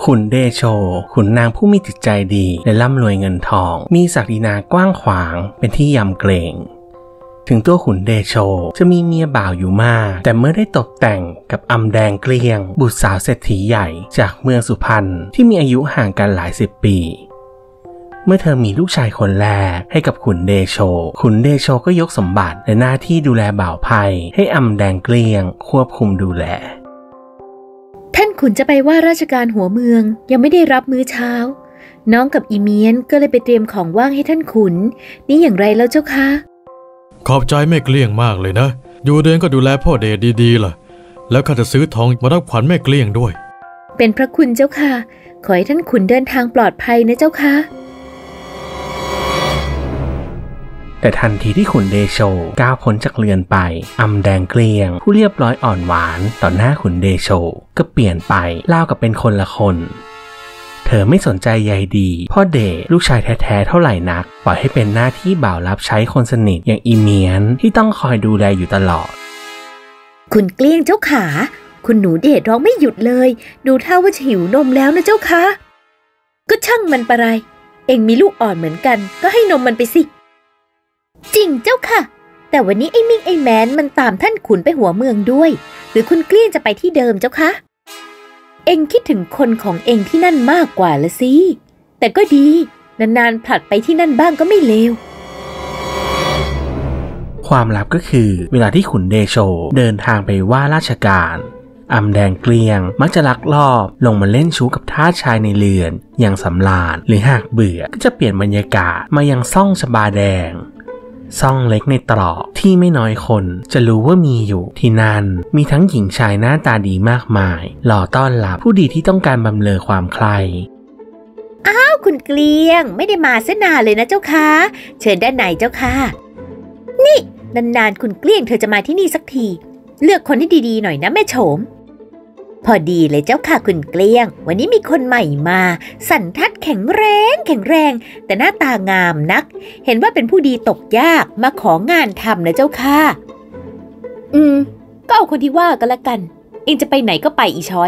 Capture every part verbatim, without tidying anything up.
ขุนเดโชขุนนางผู้มีจิตใจดีและร่ำรวยเงินทองมีศักดินากว้างขวางเป็นที่ยำเกรงถึงตัวขุนเดโชจะมีเมียบ่าวอยู่มากแต่เมื่อได้ตกแต่งกับอำแดงเกลียงบุตรสาวเศรษฐีใหญ่จากเมืองสุพรรณที่มีอายุห่างกันหลายสิบปีเมื่อเธอมีลูกชายคนแรกให้กับขุนเดโชขุนเดโชก็ยกสมบัติและหน้าที่ดูแลบ่าวไพให้อำแดงเกลียงควบคุมดูแลท่านขุนจะไปว่าราชการหัวเมืองยังไม่ได้รับมื้อเช้าน้องกับอีเมียนก็เลยไปเตรียมของว่างให้ท่านขุนนี่อย่างไรแล้วเจ้าคะขอบใจแม่เกลี้ยงมากเลยนะอยู่เดือนก็ดูแลพ่อเดชดีๆล่ะแล้วข้าจะซื้อทองมารับขวัญแม่เกลี้ยงด้วยเป็นพระคุณเจ้าค่ะขอให้ท่านขุนเดินทางปลอดภัยนะเจ้าค่ะแต่ทันทีที่ขุนเดโชก้าวพ้นจากเรือนไปอำแดงเกลียงผู้เรียบร้อยอ่อนหวานต่อหน้าขุนเดโชก็เปลี่ยนไปราวกับเป็นคนละคนเธอไม่สนใจใยดีพ่อเดชลูกชายแท้ๆเท่าไหร่นักปล่อยให้เป็นหน้าที่บ่าวรับใช้คนสนิทอย่างอีเมียนที่ต้องคอยดูแลอยู่ตลอดคุณเกลี้ยงเจ้าขาคุณหนูเดชร้องไม่หยุดเลยดูท่าว่าหิวนมแล้วนะเจ้าคะก็ช่างมันปะไรเอ็งมีลูกอ่อนเหมือนกันก็ให้นมมันไปสิจริงเจ้าค่ะแต่วันนี้ไอ้มิ่งไอ้แมนมันตามท่านขุนไปหัวเมืองด้วยหรือคุณเกลี้ยงจะไปที่เดิมเจ้าคะเอ็งคิดถึงคนของเอ็งที่นั่นมากกว่าละสิแต่ก็ดีนานๆผลัดไปที่นั่นบ้างก็ไม่เลวความลับก็คือเวลาที่ขุนเดโชเดินทางไปว่าราชการอำแดงเกลียงมักจะลักลอบลงมาเล่นชู้กับทาสชายในเรือนอย่างสำราญหรือหากเบื่อก็จะเปลี่ยนบรรยากาศมายังซ่องชบาแดงซ่องเล็กในตรอกที่ไม่น้อยคนจะรู้ว่ามีอยู่ที่นั่นมีทั้งหญิงชายหน้าตาดีมากมายหล่อต้อนรับผู้ดีที่ต้องการบำเรอความใคร่อ้าวคุณเกลียงไม่ได้มาเสียนานเลยนะเจ้าค่ะเชิญด้านในเจ้าค่ะนี่นานๆคุณเกลียงเธอจะมาที่นี่สักทีเลือกคนที่ดีๆหน่อยนะแม่โฉมพอดีเลยเจ้าค่ะคุณเกลี้ยงวันนี้มีคนใหม่มาสันทัดแข็งแรงแข็งแรงแต่หน้าตางามนักเห็นว่าเป็นผู้ดีตกยากมาของานทำนะเจ้าค่ะอืมก็เอาคนที่ว่ากันละกันเองจะไปไหนก็ไปอีช้อย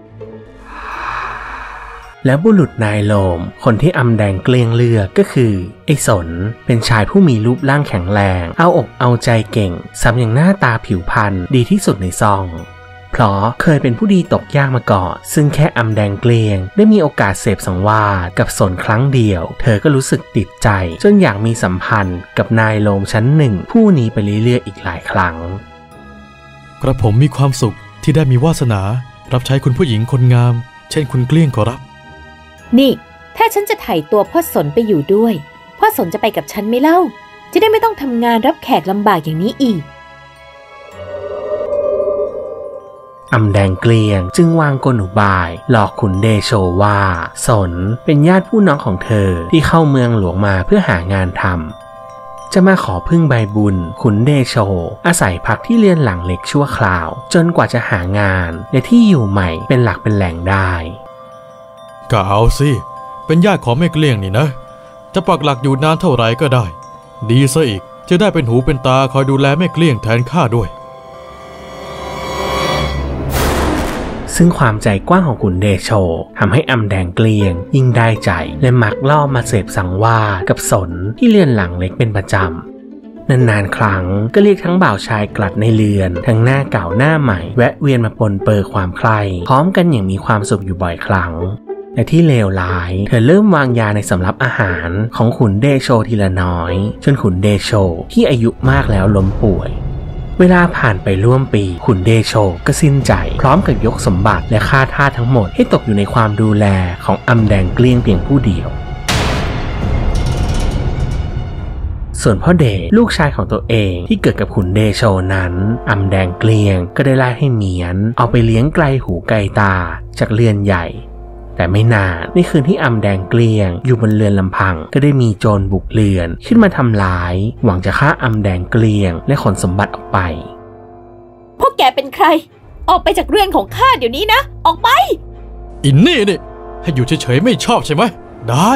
แล้วบุรุษนายโลมคนที่อำแดงเกลียงเลือกก็คือไอ้สนเป็นชายผู้มีรูปร่างแข็งแรงเอาอกเอาใจเก่งซ้ำอย่างหน้าตาผิวพรรณดีที่สุดในซองเพราะเคยเป็นผู้ดีตกยากมาก่อนซึ่งแค่อำแดงเกลียงได้มีโอกาสเสพสังวาสกับสนครั้งเดียวเธอก็รู้สึกติดใจจนอยากมีสัมพันธ์กับนายโลมชั้นหนึ่งผู้นี้ไปเรื่อยๆอีกหลายครั้งกระผมมีความสุขที่ได้มีวาสนารับใช้คุณผู้หญิงคนงามเช่นคุณเกลี้ยงขอรับนี่ถ้าฉันจะไถ่ตัวพ่อสนไปอยู่ด้วยพ่อสนจะไปกับฉันไม่เล่าจะได้ไม่ต้องทำงานรับแขกลำบากอย่างนี้อีกอำแดงเกลียงจึงวางกลอุบายหลอกขุนเดโชว่าสนเป็นญาติผู้น้องของเธอที่เข้าเมืองหลวงมาเพื่อหางานทำจะมาขอพึ่งใบบุญขุนเดโชอาศัยพักที่เรือนหลังเล็กชั่วคราวจนกว่าจะหางานและที่อยู่ใหม่เป็นหลักเป็นแหล่งได้ก็เอาสิเป็นญาติของแม่เกลี้ยงนี่นะจะปักหลักอยู่นานเท่าไรก็ได้ดีซะอีกจะได้เป็นหูเป็นตาคอยดูแลแม่เกลี้ยงแทนข้าด้วยซึ่งความใจกว้างของขุนเดโชทำให้อำแดงเกลียงยิ่งได้ใจและมักล่อมาเสพสังวาสกับสนที่เรือนหลังเล็กเป็นประจำนานๆครั้งก็เรียกทั้งบ่าวชายกลัดในเรือนทั้งหน้าเก่าหน้าใหม่แวะเวียนมาปนเปื้อความใคร่พร้อมกันอย่างมีความสุขอยู่บ่อยครั้งและที่เลวร้ายเธอเริ่มวางยาในสำรับอาหารของขุนเดโชทีละน้อยจนขุนเดโชที่อายุมากแล้วล้มป่วยเวลาผ่านไปร่วมปีขุนเดโชก็สิ้นใจพร้อมกับยกสมบัติและค่าทาสทั้งหมดให้ตกอยู่ในความดูแลของอำแดงเกลี้ยงเพียงผู้เดียวส่วนพ่อเดชลูกชายของตัวเองที่เกิดกับขุนเดโชนั้นอำแดงเกลี้ยงก็ได้ไล่ให้เมียนเอาไปเลี้ยงไกลหูไกลตาจากเรือนใหญ่แต่ไม่นานในคืนที่อำแดงเกลี้ยงอยู่บนเรือนลำพังก็ได้มีโจรบุกเรือนขึ้นมาทำร้ายหวังจะฆ่าอำแดงเกลี้ยงและขนสมบัติออกไปพวกแกเป็นใครออกไปจากเรือนของข้าเดี๋ยวนี้นะออกไปอินนี่นี่ให้อยู่เฉยๆไม่ชอบใช่ไหมได้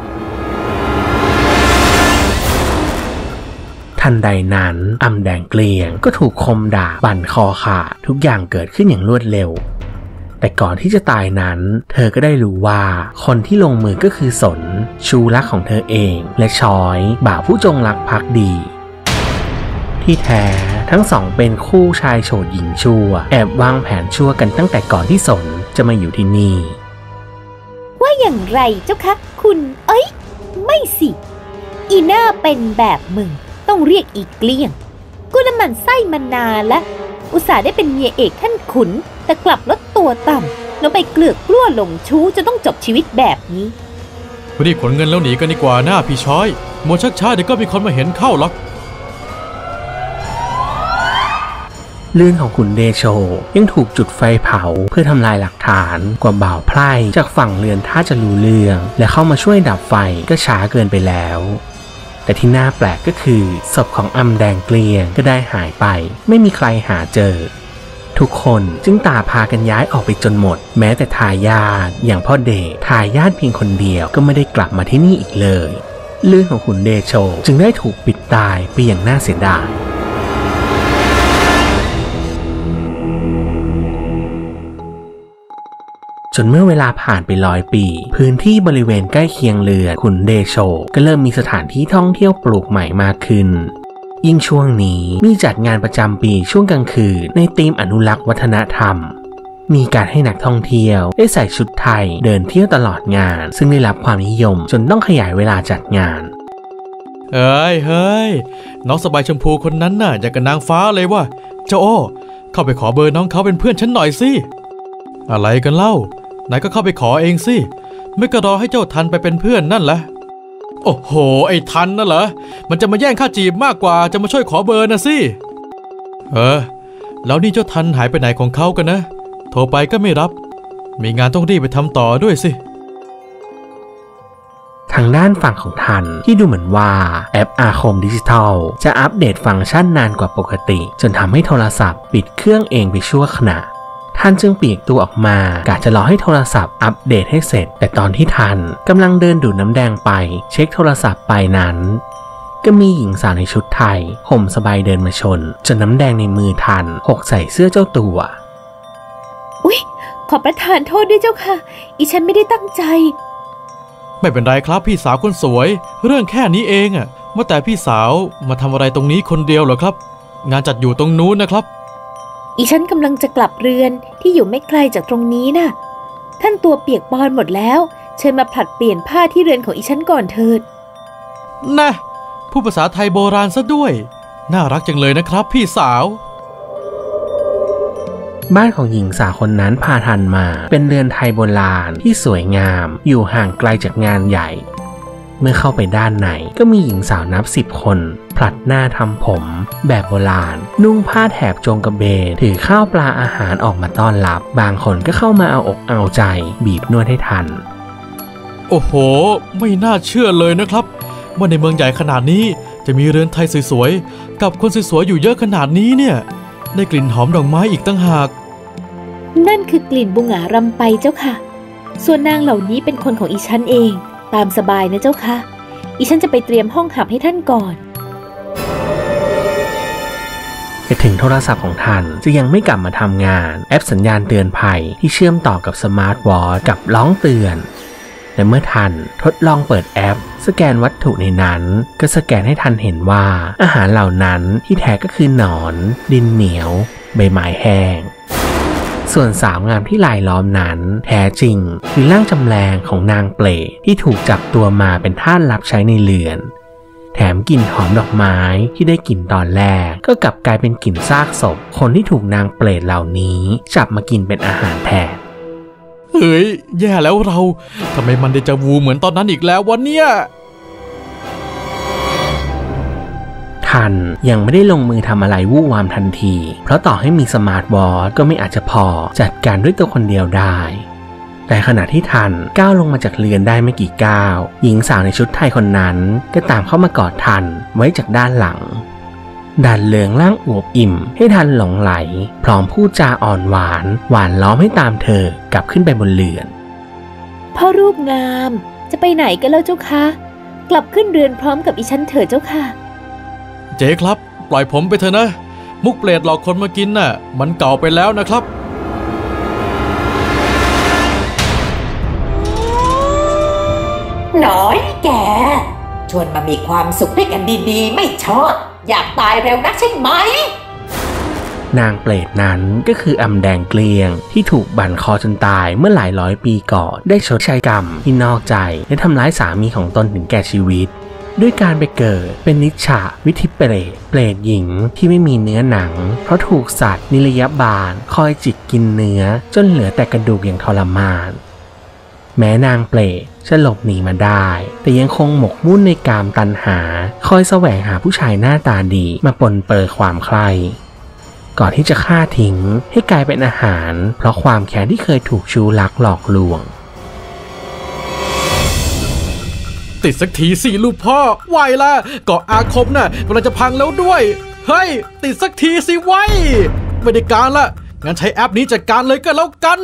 ทันใดนั้นอำแดงเกลี้ยงก็ถูกคมดาบบั่นคอขาดทุกอย่างเกิดขึ้นอย่างรวดเร็วแต่ก่อนที่จะตายนั้นเธอก็ได้รู้ว่าคนที่ลงมือก็คือสนชูรักของเธอเองและชอยบ่าวผู้จงรักภักดีที่แท้ทั้งสองเป็นคู่ชายโฉดหญิงชั่วแอบวางแผนชั่วกันตั้งแต่ก่อนที่สนจะมาอยู่ที่นี่ว่าอย่างไรเจ้าคะคุณเอ้ยไม่สิอีน่าเป็นแบบมึงต้องเรียกอีเกลี้ยงกูน้ำมันไส้มานานแล้วอุตส่าห์ได้เป็นเมียเอกท่านขุนแต่กลับลดตัวต่ำแล้วไปเกลือกกลั้วหลงชู้จะต้องจบชีวิตแบบนี้รีบขนเงินแล้วหนีกันดีกว่าหน้าพี่ช้อยมัวชักช้าเดี๋ยวก็มีคนมาเห็นเข้าหรอกเรื่องของขุนเดโชยังถูกจุดไฟเผาเพื่อทำลายหลักฐานกว่าบ่าวไพร่จากฝั่งเรือนท่าจะรู้เรื่องและเข้ามาช่วยดับไฟก็ช้าเกินไปแล้วแต่ที่น่าแปลกก็คือศพของอำแดงเกลียงก็ได้หายไปไม่มีใครหาเจอทุกคนจึงต่างพากันย้ายออกไปจนหมดแม้แต่ทายาทอย่างพ่อเดชทายาทเพียงคนเดียวก็ไม่ได้กลับมาที่นี่อีกเลยเรื่องของขุนเดโชจึงได้ถูกปิดตายไปอย่างน่าเสียดายจนเมื่อเวลาผ่านไปร้อยปีพื้นที่บริเวณใกล้เคียงเรือขุนเดโชก็เริ่มมีสถานที่ท่องเที่ยวปลูกใหม่มากขึ้นยิ่งช่วงนี้มีจัดงานประจำปีช่วงกลางคืนในธีมอนุรักษ์วัฒนธรรมมีการให้นักท่องเที่ยวได้ใส่ชุดไทยเดินเที่ยวตลอดงานซึ่งได้รับความนิยมจนต้องขยายเวลาจัดงานเฮ้ยเฮ้ยน้องสบายชมพูคนนั้นน่ะอยากกับนางฟ้าเลยว่ะเจ้าโอ้เข้าไปขอเบอร์น้องเขาเป็นเพื่อนฉันหน่อยสิอะไรกันเล่านายก็เข้าไปขอเองสิไม่ก็รอให้เจ้าทันไปเป็นเพื่อนนั่นแหละโอ้โหไอ้ทันน่ะเหรอมันจะมาแย่งข้าจีบมากกว่าจะมาช่วยขอเบอร์นะสิเออแล้วนี่เจ้าทันหายไปไหนของเขากันนะโทรไปก็ไม่รับมีงานต้องรีบไปทำต่อด้วยสิทางด้านฝั่งของทันที่ดูเหมือนว่าแอปอาคมดิจิทัลจะอัปเดตฟังก์ชันนานกว่าปกติจนทำให้โทรศัพท์ปิดเครื่องเองไปชั่วขณะท่านจึงปีกตัวออกมากะจะรอให้โทรศัพท์อัปเดตให้เสร็จแต่ตอนที่ทันกำลังเดินดูดน้ำแดงไปเช็คโทรศัพท์ไปนั้นก็มีหญิงสาวในชุดไทยห่มสบายเดินมาชนจนน้ำแดงในมือทันหกใส่เสื้อเจ้าตัวอุ๊ยขอประทานโทษด้วยเจ้าค่ะอีฉันไม่ได้ตั้งใจไม่เป็นไรครับพี่สาวคนสวยเรื่องแค่นี้เองอะว่าแต่พี่สาวมาทำอะไรตรงนี้คนเดียวเหรอครับงานจัดอยู่ตรงนู้นนะครับอีฉันกำลังจะกลับเรือนที่อยู่ไม่ไกลจากตรงนี้น่ะท่านตัวเปียกปอนหมดแล้วเชิญมาผลัดเปลี่ยนผ้าที่เรือนของอีฉันก่อนเถิดนะพูดภาษาไทยโบราณซะด้วยน่ารักจังเลยนะครับพี่สาวบ้านของหญิงสาวคนนั้นพาทันมาเป็นเรือนไทยโบราณที่สวยงามอยู่ห่างไกลจากงานใหญ่เมื่อเข้าไปด้านในก็มีหญิงสาวนับสิบคนผลัดหน้าทำผมแบบโบราณนุ่งผ้าแถบจงกระเบนถือข้าวปลาอาหารออกมาต้อนรับบางคนก็เข้ามาเอาอกเอาใจบีบนวดให้ทันโอ้โหไม่น่าเชื่อเลยนะครับว่าในเมืองใหญ่ขนาดนี้จะมีเรือนไทยสวยๆกับคนสวยๆอยู่เยอะขนาดนี้เนี่ยได้กลิ่นหอมดอกไม้อีกตั้งหากนั่นคือกลิ่นบุหงารำไปเจ้าค่ะส่วนนางเหล่านี้เป็นคนของอีฉันเองตามสบายนะเจ้าค่ะอีฉันจะไปเตรียมห้องหับให้ท่านก่อนแต่ถึงโทรศัพท์ของท่านจะยังไม่กลับมาทำงานแอปสัญญาณเตือนภัยที่เชื่อมต่อกับสมาร์ทวอทช์กับร้องเตือนและเมื่อท่านทดลองเปิดแอปสแกนวัตถุในนั้นก็สแกนให้ท่านเห็นว่าอาหารเหล่านั้นที่แท้ก็คือหนอนดินเหนียวใบไม้แห้งส่วนสาวงามที่ลายล้อมนั้นแท้จริงคือร่างจำแรงของนางเปรตที่ถูกจับตัวมาเป็นทาสรับใช้ในเรือนแถมกลิ่นหอมดอกไม้ที่ได้กลิ่นตอนแรกก็กลับกลายเป็นกลิ่นซากศพคนที่ถูกนางเปรตเหล่านี้จับมากินเป็นอาหารแทนเฮ้ยแย่แล้วเราทำไมมันเดจาวูเหมือนตอนนั้นอีกแล้ววะเนี่ยทันยังไม่ได้ลงมือทำอะไรวู่วามทันทีเพราะต่อให้มีสมาร์ทวอทช์ก็ไม่อาจจะพอจัดการด้วยตัวคนเดียวได้แต่ขณะที่ทันก้าวลงมาจากเรือนได้ไม่กี่ก้าวหญิงสาวในชุดไทยคนนั้นก็ตามเข้ามากอดทันไว้จากด้านหลังดันเลืองร่างอวบอิ่มให้ทันหลงไหลพร้อมพูดจาอ่อนหวานหวานล้อมให้ตามเธอกลับขึ้นไปบนเรือนพ่อรูปงามจะไปไหนกันแล้วเจ้าคะกลับขึ้นเรือนพร้อมกับอีฉันเถิดเจ้าค่ะเจ๊ครับปล่อยผมไปเถอะนะมุกเปรตหลอกคนมากินน่ะมันเก่าไปแล้วนะครับหน่อยแกชวนมามีความสุขด้วยกันดีๆไม่ชอบอยากตายเร็วนักใช่ไหมนางเปรตนั้นก็คืออำแดงเกลียงที่ถูกบั่นคอจนตายเมื่อหลายร้อยปีก่อนได้ชดใช้กรรมที่นอกใจและทำร้ายสามีของตนถึงแก่ชีวิตด้วยการไปเกิดเป็นนิชชะวิธิเปรตเปรตหญิงที่ไม่มีเนื้อหนังเพราะถูกสัตว์นิรยบาลคอยจิกกินเนื้อจนเหลือแต่กระดูกอย่างทรมานแม้นางเปรตจะหลบหนีมาได้แต่ยังคงหมกมุ่นในกามตัณหาคอยแสวงหาผู้ชายหน้าตาดีมาปนเปื้อความใคร่ก่อนที่จะฆ่าทิ้งให้กลายเป็นอาหารเพราะความแค้นที่เคยถูกชูลักหลอกลวงติดสักทีสิลูกพ่อไหวละเกาะอาคมน่ะกำลังจะพังแล้วด้วยเฮ้ยติดสักทีสิไว้ไม่ได้การละงั้นใช้แอปนี้จัดการเลยก็แล้วกัน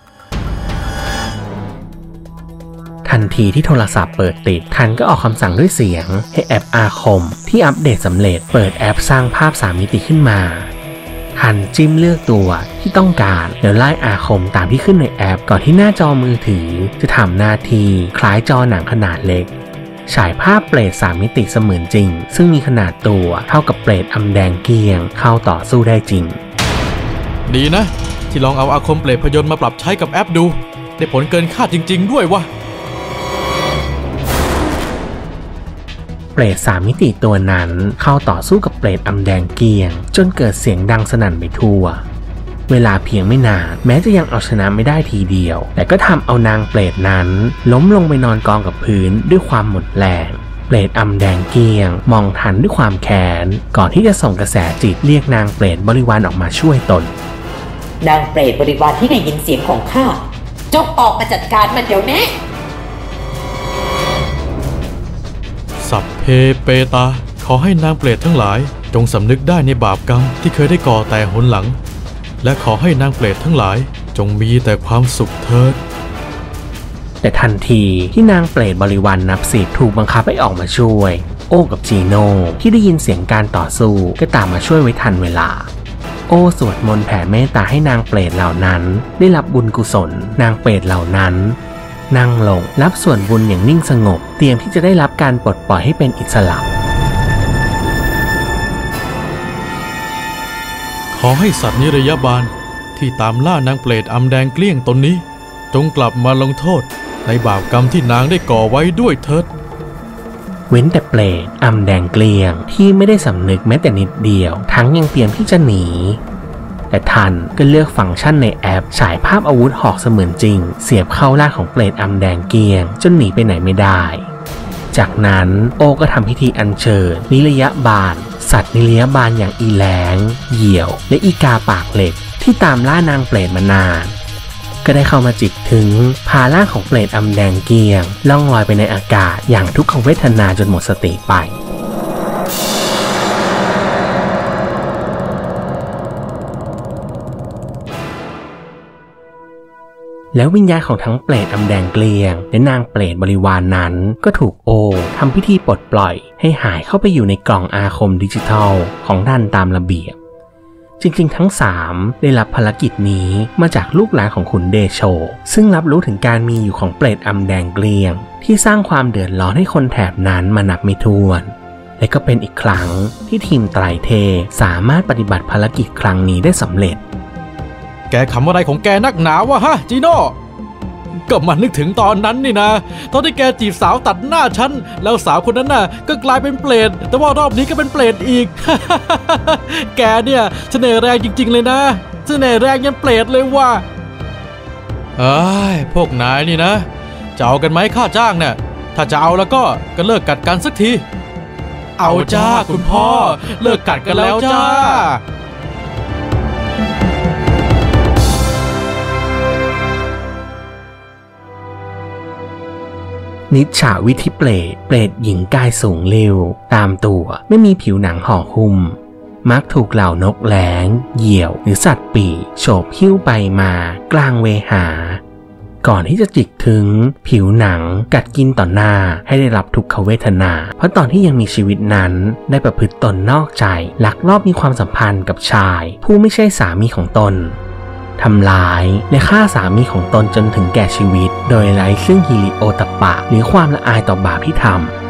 ทันทีที่โทรศัพท์เปิดติดทันก็ออกคำสั่งด้วยเสียงให้แอปอาคมที่อัปเดตสำเร็จเปิดแอปสร้างภาพสามมิติขึ้นมาทันจิ้มเลือกตัวที่ต้องการแล้วไล่อาคมตามที่ขึ้นในแอปก่อนที่หน้าจอมือถือจะทำหน้าที่คล้ายจอหนังขนาดเล็กฉายภาพเปรตสามมิติเสมือนจริงซึ่งมีขนาดตัวเท่ากับเปรตอำแดงเกลียงเข้าต่อสู้ได้จริงดีนะที่ลองเอาอาคมเปรตพยนต์มาปรับใช้กับแอปดูได้ผลเกินคาดจริงๆด้วยวะเปรตสามมิติตัวนั้นเข้าต่อสู้กับเปรตอำแดงเกลียงจนเกิดเสียงดังสนั่นไปทั่วเวลาเพียงไม่นานแม้จะยังเอาชนะไม่ได้ทีเดียวแต่ก็ทำเอานางเปรตนั้นล้มลงไปนอนกองกับพื้นด้วยความหมดแรงเปรตอำแดงเกลียงมองทันด้วยความแค้นก่อนที่จะส่งกระแสจิตเรียกนางเปรตบริวารออกมาช่วยตนนางเปรตบริวารที่ได้ยินเสียงของข้าจงออกมาจัดการมันเดี๋ยวนี้สัพเพเปตาขอให้นางเปรตทั้งหลายจงสำนึกได้ในบาปกรรมที่เคยได้ก่อแต่หนหลังและขอให้นางเปรตทั้งหลายจงมีแต่ความสุขเถิดแต่ทันทีที่นางเปรตบริวาร น, นับสิบถูกบังคับให้ออกมาช่วยโอ้กับจีโน่ที่ได้ยินเสียงการต่อสู้ก็ตามมาช่วยไว้ทันเวลาโอ้สวดมนต์แผ่เมตตาให้นางเปรตเหล่านั้นได้รับบุญกุศลนางเปรตเหล่านั้นนั่งลงรับส่วนบุญอย่างนิ่งสงบเตรียมที่จะได้รับการปลดปล่อยให้เป็นอิสระขอให้สัตว์นิรยบาลที่ตามล่านางเปรตอำแดงเกลี้ยงตนนี้จงกลับมาลงโทษในบาปกรรมที่นางได้ก่อไว้ด้วยเถิดเว้นแต่เปรตอำแดงเกลี้ยงที่ไม่ได้สำนึกแม้แต่นิดเดียวทั้งยังเตรียมที่จะหนีแต่ทันก็เลือกฟังก์ชันในแอปฉายภาพอาวุธหอกเสมือนจริงเสียบเข้าร่างของเปรตอำแดงเกลียงจนหนีไปไหนไม่ได้จากนั้นโอก็ทำพิธีอัญเชิญนิรยบาลสัตว์นิรยบาลอย่างอีแหลงเหยี่ยวและอีกาปากเหล็กที่ตามล่านางเปรตมานานก็ได้เข้ามาจิกถึงพาร่างของเปรตอำแดงเกลียงล่องลอยไปในอากาศอย่างทุกขเวทนาจนหมดสติไปแล้ววิญญาณของทั้งเปรตอำแดงเกลียงและนางเปรตบริวาร น, นั้นก็ถูกโอทำพิธีปลดปล่อยให้หายเข้าไปอยู่ในกล่องอาคมดิจิทัลของท่านตามระเบียบจริงๆทั้งสามได้รับภารกิจนี้มาจากลูกหลานของขุนเดโชซึ่งรับรู้ถึงการมีอยู่ของเปรตอำแดงเกลียงที่สร้างความเดือดร้อนให้คนแถบนั้นมานับไม่ถ้วนและก็เป็นอีกครั้งที่ทีมไตรเทสามารถปฏิบัติภารกิจครั้งนี้ได้สำเร็จแกขำอะไรของแกนักหนาวะฮะจีโน่ก็มานึกถึงตอนนั้นนี่นะตอนที่แกจีบสาวตัดหน้าฉันแล้วสาวคนนั้นน่ะก็กลายเป็นเปรตแต่ว่ารอบนี้ก็เป็นเปรตอีก แกเนี่ยเสน่ห์แรงจริงๆเลยนะเสน่ห์แรงยันเปรตเลยว่ะเอ้ยพวกนายนี่นะจะเอากันไหมค่าจ้างเนี่ยถ้าจะเอาแล้วก็ก็เลิกกัดกันสักทีเอาจ้าคุณพ่อเลิกกัดกันแล้วจ้านิชชาวิธิเปรตเปรตหญิงกายสูงเร็วตามตัวไม่มีผิวหนังห่อหุ้มมักถูกเหล่านกแหลงเหยี่ยวหรือสัตว์ปีกโฉบหิ้วไปมากลางเวหาก่อนที่จะจิกถึงผิวหนังกัดกินต่อหน้าให้ได้รับทุกขเวทนาเพราะตอนที่ยังมีชีวิตนั้นได้ประพฤติตนนอกใจลักลอบมีความสัมพันธ์กับชายผู้ไม่ใช่สามีของตนทำร้ายและฆ่าสามีของตนจนถึงแก่ชีวิตโดยไร้ซึ่งฮิริโอตปปะหรือความละอายต่อบาปที่ทำ